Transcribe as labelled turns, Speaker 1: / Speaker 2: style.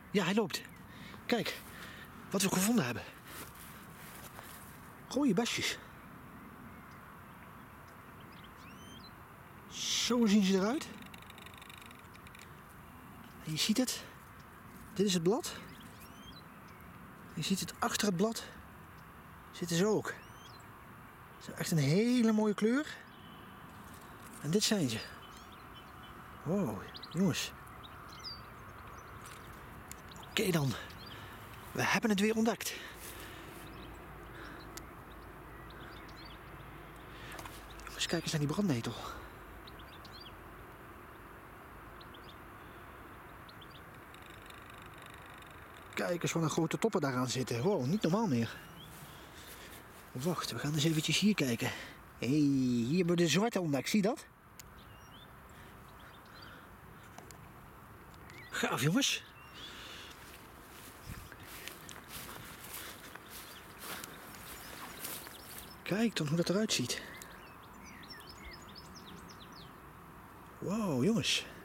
Speaker 1: Ja, hij loopt. Kijk, wat we gevonden hebben. Rode besjes. Zo zien ze eruit. En je ziet het. Dit is het blad. Je ziet het achter het blad. Zitten ze ook. Ze hebben echt een hele mooie kleur. En dit zijn ze. Wow, jongens. Oké dan. We hebben het weer ontdekt. Jongens, kijk eens naar die brandnetel. Kijk eens wat een grote toppen daaraan zitten. Wow, niet normaal meer. Wacht, we gaan eens eventjes hier kijken. Hé, hier hebben we de zwarte ontdekt, zie je dat? Gaaf, jongens. Kijk dan hoe dat eruit ziet. Wow, jongens.